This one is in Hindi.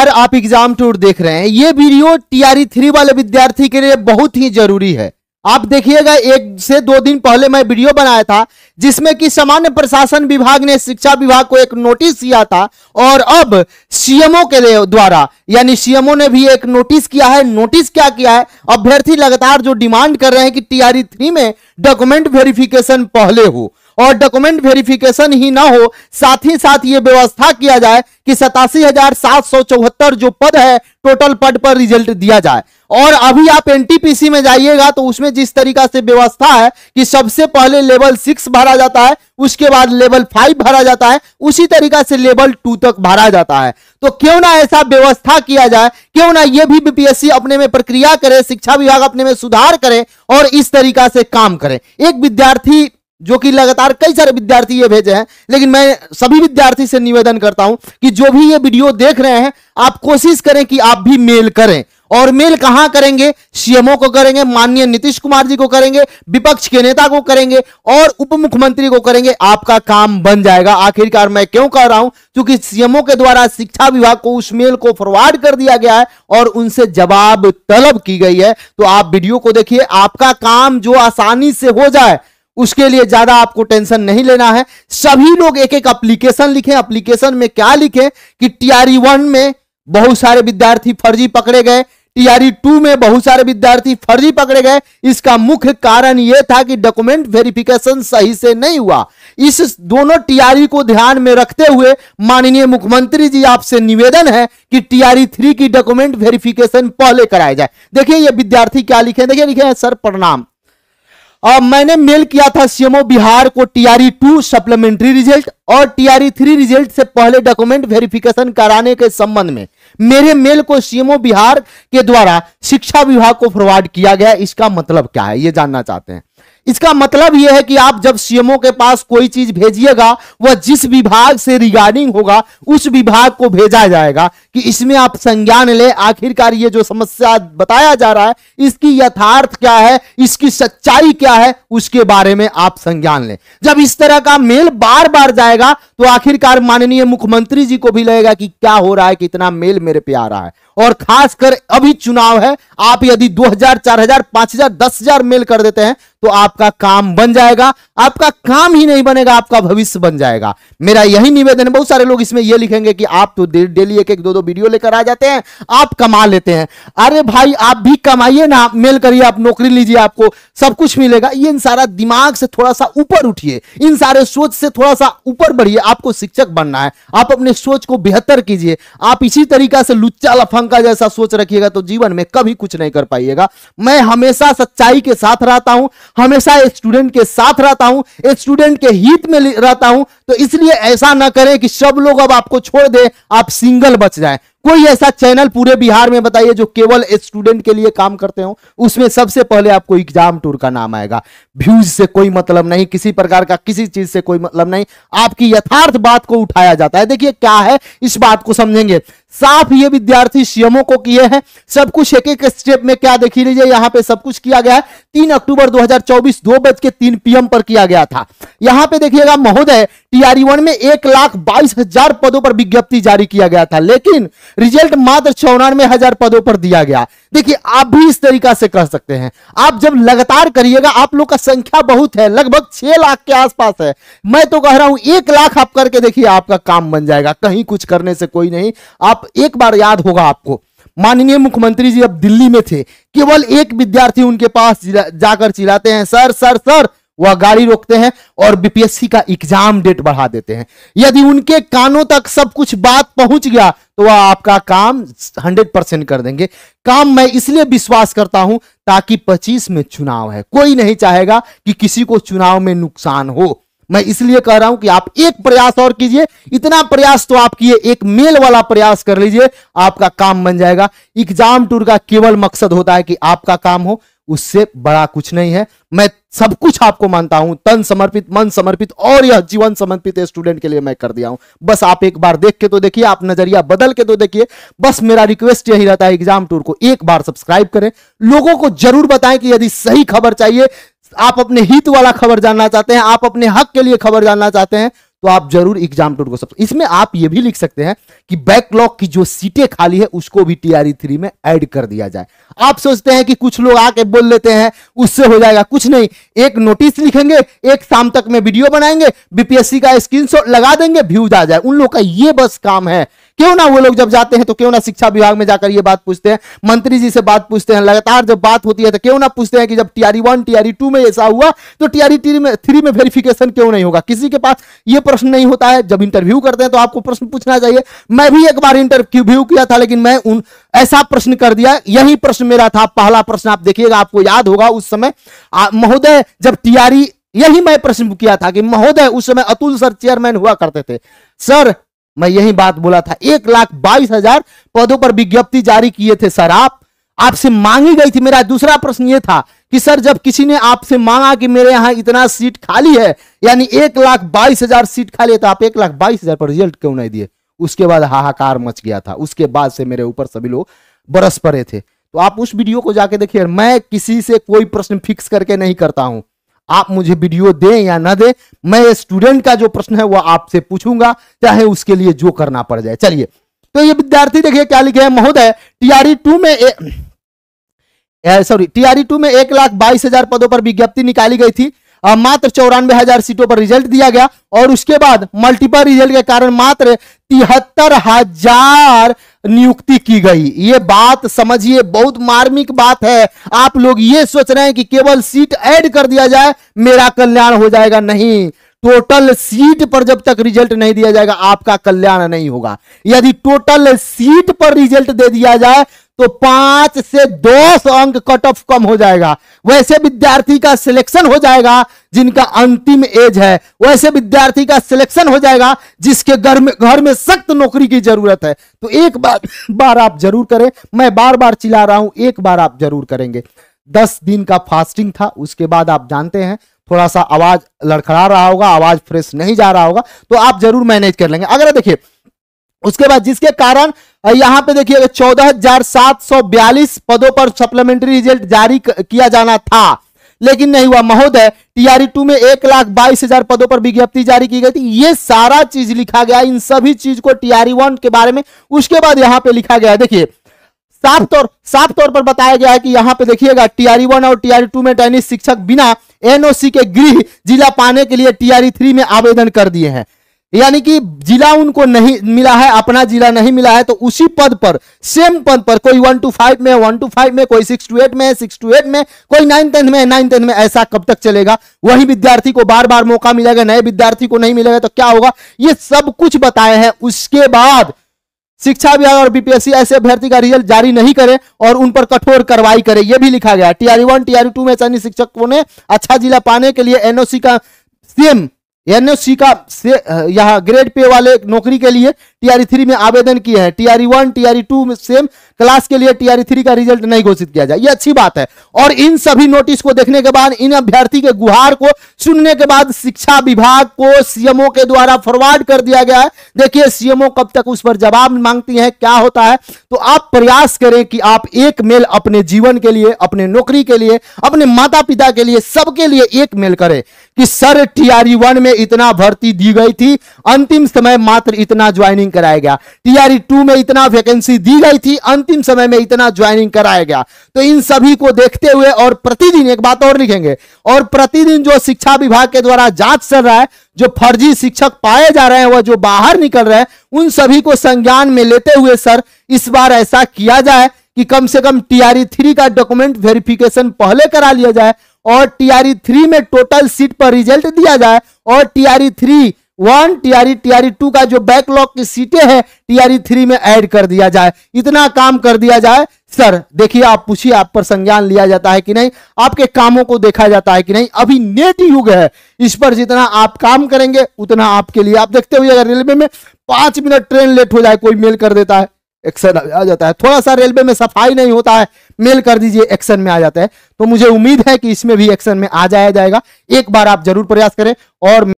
नमस्कार, आप एग्जाम टूर देख रहे हैं। ये वीडियो टीआरई 3 वाले विद्यार्थी के लिए बहुत ही जरूरी है। आप देखिएगा, 1 से 2 दिन पहले मैं वीडियो बनाया था जिसमें कि सामान्य प्रशासन विभाग ने शिक्षा विभाग को एक नोटिस दिया था और अब सीएमओ के द्वारा यानी सीएमओ ने भी एक नोटिस किया है। नोटिस क्या किया है, अभ्यर्थी लगातार जो डिमांड कर रहे हैं कि टीआरई 3 में डॉक्यूमेंट वेरिफिकेशन पहले हो और डॉक्यूमेंट वेरिफिकेशन ही ना हो, साथ ही साथ ये व्यवस्था किया जाए कि 87,774 जो पद है टोटल पद पर रिजल्ट दिया जाए। और अभी आप एनटीपीसी में जाइएगा तो उसमें जिस तरीका से व्यवस्था है कि सबसे पहले लेवल 6 भरा जाता है, उसके बाद लेवल 5 भरा जाता है, उसी तरीका से लेवल 2 तक भरा जाता है। तो क्यों ना ऐसा व्यवस्था किया जाए, क्यों ना ये भी बीपीएससी अपने में प्रक्रिया करे, शिक्षा विभाग अपने में सुधार करे और इस तरीका से काम करे। एक विद्यार्थी जो कि लगातार कई सारे विद्यार्थी ये भेजे हैं, लेकिन मैं सभी विद्यार्थी से निवेदन करता हूं कि जो भी ये वीडियो देख रहे हैं आप कोशिश करें कि आप भी मेल करें। और मेल कहां करेंगे? सीएमओ को करेंगे, माननीय नीतीश कुमार जी को करेंगे, विपक्ष के नेता को करेंगे और उप मुख्यमंत्री को करेंगे। आपका काम बन जाएगा। आखिरकार मैं क्यों कह रहा हूं, क्योंकि सीएमओ के द्वारा शिक्षा विभाग को उस मेल को फॉरवर्ड कर दिया गया है और उनसे जवाब तलब की गई है। तो आप वीडियो को देखिए, आपका काम जो आसानी से हो जाए उसके लिए ज्यादा आपको टेंशन नहीं लेना है। सभी लोग एक एक एप्लीकेशन लिखें। एप्लीकेशन में क्या लिखें कि टीआरई 1 में बहुत सारे विद्यार्थी फर्जी पकड़े गए, टीआरई 2 में बहुत सारे विद्यार्थी फर्जी पकड़े गए। इसका मुख्य कारण यह था कि डॉक्यूमेंट वेरिफिकेशन सही से नहीं हुआ। इस दोनों टीआरई को ध्यान में रखते हुए माननीय मुख्यमंत्री जी आपसे निवेदन है कि टीआरई 3 की डॉक्यूमेंट वेरिफिकेशन पहले कराया जाए। देखिए ये विद्यार्थी क्या लिखे, देखिए लिखे हैं, सर प्रणाम, मैंने मेल किया था सीएमओ बिहार को टीआरई 2 सप्लीमेंट्री रिजल्ट और टीआरई 3 रिजल्ट से पहले डॉक्यूमेंट वेरिफिकेशन कराने के संबंध में मेरे मेल को सीएमओ बिहार के द्वारा शिक्षा विभाग को फॉरवर्ड किया गया। इसका मतलब क्या है ये जानना चाहते हैं। इसका मतलब यह है कि आप जब सीएमओ के पास कोई चीज भेजिएगा वह जिस विभाग से रिगार्डिंग होगा उस विभाग को भेजा जाएगा कि इसमें आप संज्ञान ले। आखिरकार ये जो समस्या बताया जा रहा है इसकी यथार्थ क्या है, इसकी सच्चाई क्या है, उसके बारे में आप संज्ञान लें। जब इस तरह का मेल बार बार जाएगा तो आखिरकार माननीय मुख्यमंत्री जी को भी लगेगा कि क्या हो रहा है, कितना मेल मेरे पे आ रहा है। और खासकर अभी चुनाव है, आप यदि 2000, 4000, 5000, 10,000 मेल कर देते हैं तो आपका काम बन जाएगा। आपका काम ही नहीं बनेगा, आपका भविष्य बन जाएगा। मेरा यही निवेदन है। बहुत सारे लोग इसमें यह लिखेंगे कि आप तो डेली 1-1, 2-2 वीडियो लेकर आ जाते हैं, आप कमा लेते हैं। अरे भाई आप भी कमाइए ना, आप मेल करिए, आप नौकरी लीजिए, आपको सब कुछ मिलेगा। ये इन सारा दिमाग से थोड़ा सा ऊपर उठिए, इन सारे सोच से थोड़ा सा ऊपर बढ़िए। आपको शिक्षक बनना है, आप अपने सोच को बेहतर कीजिए। आप इसी तरीका से लुच्चा लफंगा जैसा सोच रखिएगा तो जीवन में कभी कुछ नहीं कर पाइएगा। मैं हमेशा सच्चाई के साथ रहता हूं, हमेशा स्टूडेंट के साथ रहता हूं, स्टूडेंट के हित में रहता हूं। तो इसलिए ऐसा ना करें कि सब लोग अब आपको छोड़ दे, आप सिंगल बच जाएं। कोई ऐसा चैनल पूरे बिहार में बताइए जो केवल स्टूडेंट के लिए काम करते हो। उसमें सबसे पहले आपको एग्जाम टूर का नाम आएगा। व्यूज से कोई मतलब नहीं, किसी प्रकार का किसी चीज से कोई मतलब नहीं, आपकी यथार्थ बात को उठाया जाता है। देखिए क्या है, इस बात को समझेंगे। साफ ये विद्यार्थी सीएमओ को किए हैं, सब कुछ एक एक स्टेप में क्या देखिए लीजिए, यहां पे सब कुछ किया गया है। 3 अक्टूबर 2024 2:03 PM पर किया गया था। यहां पे देखिएगा महोदय, टीआरई 1 में 1,22,000 पदों पर विज्ञप्ति जारी किया गया था, लेकिन रिजल्ट मात्र 94,000 पदों पर दिया गया। देखिए आप भी इस तरीका से कर सकते हैं। आप जब लगातार करिएगा, आप लोग का संख्या बहुत है, लगभग 6 लाख के आसपास है। मैं तो कह रहा हूं 1 लाख आप करके देखिए, आपका काम बन जाएगा। कहीं कुछ करने से कोई नहीं। आप एक बार याद होगा आपको, माननीय मुख्यमंत्री जी अब दिल्ली में थे, केवल एक विद्यार्थी उनके पास जाकर चिल्लाते हैं, सर सर सर, वह गाड़ी रोकते हैं और बीपीएससी का एग्जाम डेट बढ़ा देते हैं। यदि उनके कानों तक सब कुछ बात पहुंच गया तो वह आपका काम 100% कर देंगे। काम मैं इसलिए विश्वास करता हूं ताकि 25 में चुनाव है, कोई नहीं चाहेगा कि किसी को चुनाव में नुकसान हो। मैं इसलिए कह रहा हूं कि आप एक प्रयास और कीजिए। इतना प्रयास तो आप किए, एक मेल वाला प्रयास कर लीजिए, आपका काम बन जाएगा। एग्जाम टूर का केवल मकसद होता है कि आपका काम हो, उससे बड़ा कुछ नहीं है। मैं सब कुछ आपको मानता हूं, तन समर्पित, मन समर्पित और यह जीवन समर्पित स्टूडेंट के लिए मैं कर दिया हूं। बस आप एक बार देख के तो देखिए, आप नजरिया बदल के तो देखिए। बस मेरा रिक्वेस्ट यही रहता है, एग्जाम टूर को एक बार सब्सक्राइब करें, लोगों को जरूर बताएं कि यदि सही खबर चाहिए, आप अपने हित वाला खबर जानना चाहते हैं, आप अपने हक के लिए खबर जानना चाहते हैं तो आप जरूर एग्जाम.2 को सब। इसमें आप ये भी लिख सकते हैं कि बैकलॉग की जो सीटें खाली है उसको भी टीआरई 3 में ऐड कर दिया जाए। आप सोचते हैं कि कुछ लोग आके बोल लेते हैं उससे हो जाएगा, कुछ नहीं, एक नोटिस लिखेंगे, एक शाम तक में वीडियो बनाएंगे, बीपीएससी का स्क्रीनशॉट लगा देंगे, व्यूज आ जाए। उन लोग का ये बस काम है। क्यों ना वो लोग जब जाते हैं तो क्यों ना शिक्षा विभाग में जाकर ये बात पूछते हैं, मंत्री जी से बात पूछते हैं, लगातार जब बात होती है तो क्यों ना पूछते हैं कि जब टीआरई 1 टीआरई 2 में ऐसा हुआ तो टीआरई 3 में वेरिफिकेशन क्यों नहीं होगा। किसी के पास ये प्रश्न नहीं होता है। जब इंटरव्यू करते हैं तो आपको प्रश्न पूछना चाहिए। मैं भी एक बार इंटरव्यू किया था, लेकिन मैं ऐसा प्रश्न कर दिया, यही प्रश्न मेरा था, पहला प्रश्न आप देखिएगा, आपको याद होगा उस समय महोदय जब टीआरई, यही मैं प्रश्न किया था कि महोदय उस समय अतुल सर चेयरमैन हुआ करते थे, सर मैं यही बात बोला था, 1,22,000 पदों पर विज्ञप्ति जारी किए थे सर, आपसे मांगी गई थी। मेरा दूसरा प्रश्न यह था कि सर जब किसी ने आपसे मांगा कि मेरे यहां इतना सीट खाली है, यानी 1,22,000 सीट खाली है, तो आप 1,22,000 पर रिजल्ट क्यों नहीं दिए। उसके बाद हाहाकार मच गया था। उसके बाद से मेरे ऊपर सभी लोग बरस पड़े थे। तो आप उस वीडियो को जाके देखिए। मैं किसी से कोई प्रश्न फिक्स करके नहीं करता हूं, आप मुझे वीडियो दें या ना दें, मैं स्टूडेंट का जो प्रश्न है वो आपसे पूछूंगा, चाहे उसके लिए जो करना पड़ जाए। चलिए, तो ये विद्यार्थी देखिए क्या लिखे हैं, महोदय टीआरई 2 में टीआरई 2 में 1,22,000 पदों पर विज्ञप्ति निकाली गई थी, मात्र 94,000 सीटों पर रिजल्ट दिया गया और उसके बाद मल्टीपल रिजल्ट के कारण मात्र 73,000 नियुक्ति की गई। ये बात समझिए, बहुत मार्मिक बात है। आप लोग ये सोच रहे हैं कि केवल सीट ऐड कर दिया जाए मेरा कल्याण हो जाएगा, नहीं। टोटल सीट पर जब तक रिजल्ट नहीं दिया जाएगा आपका कल्याण नहीं होगा। यदि टोटल सीट पर रिजल्ट दे दिया जाए तो 5 से 10 अंक कट ऑफ कम हो जाएगा। वैसे विद्यार्थी का सिलेक्शन हो जाएगा जिनका अंतिम एज है, वैसे विद्यार्थी का सिलेक्शन हो जाएगा जिसके घर में सख्त नौकरी की जरूरत है। तो एक बार आप जरूर करें। मैं बार बार चिल्ला रहा हूं, एक बार आप जरूर करेंगे। 10 दिन का फास्टिंग था, उसके बाद आप जानते हैं थोड़ा सा आवाज लड़खड़ा रहा होगा, आवाज फ्रेश नहीं जा रहा होगा, तो आप जरूर मैनेज कर लेंगे। अगर देखिए उसके बाद जिसके कारण यहां पे देखिएगा 14,742 पदों पर सप्लीमेंट्री रिजल्ट जारी किया जाना था, लेकिन नहीं हुआ। महोदय टीआरई 2 में 1,22,000 पदों पर विज्ञप्ति जारी की गई थी। ये सारा चीज लिखा गया, इन सभी चीज को टीआरई 1 के बारे में उसके बाद यहां पे लिखा गया। देखिए साफ तौर पर बताया गया है कि यहां पे देखिएगा टीआरई 1 और टीआरई 2 में टेनिस शिक्षक बिना एनओसी के गृह जिला पाने के लिए टीआरई 3 में आवेदन कर दिए हैं, यानी कि जिला उनको नहीं मिला है, अपना जिला नहीं मिला है, तो उसी पद पर, सेम पद पर, कोई 1 to 5 में, 1 to 5 में, कोई 6 to 8 में, 6 to 8 में, कोई 9-10 में, 9-10 में, ऐसा कब तक चलेगा। वही विद्यार्थी को बार बार मौका मिलेगा, नए विद्यार्थी को नहीं मिलेगा तो क्या होगा, ये सब कुछ बताए हैं। उसके बाद शिक्षा विभाग और बीपीएससी ऐसे अभ्यर्थी का रिजल्ट जारी नहीं करे और उन पर कठोर कार्रवाई करे, यह भी लिखा गया। टीआरई 1 टीआरई 2 में सैनिक शिक्षकों ने अच्छा जिला पाने के लिए एनओसी का सेम एनओसी का यहां ग्रेड पे वाले नौकरी के लिए टीआरई 3 में आवेदन किए हैं। टीआरई 1 टीआरई 2 में सेम क्लास के लिए टीआरई 3 का रिजल्ट नहीं घोषित किया जाए, ये अच्छी बात है। और इन सभी नोटिस को देखने के बाद, इन अभ्यर्थी के गुहार को सुनने के बाद शिक्षा विभाग को सीएमओ के द्वारा फॉरवर्ड कर दिया गया है। देखिए सीएमओ कब तक उस पर जवाब मांगती है, क्या होता है। तो आप प्रयास करें कि आप एक मेल अपने जीवन के लिए, अपने नौकरी के लिए, अपने माता पिता के लिए, सबके लिए एक मेल करें कि सर टीआरई 1 में इतना भर्ती दी गई थी, अंतिम समय मात्र इतना ज्वाइनिंग कराया गया। टीआरई 2 में इतना वैकेंसी दी गई थी, अंतिम समय में इतना ज्वाइनिंग कराया गया। तो इन सभी को देखते हुए और प्रतिदिन एक बात और लिखेंगे, और प्रतिदिन जो शिक्षा विभाग के द्वारा जांच चल रहा है, जो फर्जी शिक्षक पाए जा रहे हैं, वह जो बाहर निकल रहे हैं, उन सभी को संज्ञान में लेते हुए सर इस बार ऐसा किया जाए कि कम से कम टीआरई 3 का डॉक्यूमेंट वेरिफिकेशन पहले करा लिया जाए और टीआरई 3 में टोटल सीट पर रिजल्ट दिया जाए और टीआरई 1 टीआरई 2 का जो बैकलॉग की सीटें हैं टीआरई 3 में ऐड कर दिया जाए। इतना काम कर दिया जाए सर। देखिए आप पूछिए, आप पर संज्ञान लिया जाता है कि नहीं, आपके कामों को देखा जाता है कि नहीं। अभी नेट युग है, इस पर जितना आप काम करेंगे उतना आपके लिए। आप देखते हुए अगर रेलवे में 5 मिनट ट्रेन लेट हो जाए, कोई मेल कर देता है, एक्शन आ जाता है। थोड़ा सा रेलवे में सफाई नहीं होता है, मेल कर दीजिए, एक्शन में आ जाता है। तो मुझे उम्मीद है कि इसमें भी एक्शन में आ जाया जाएगा। एक बार आप जरूर प्रयास करें और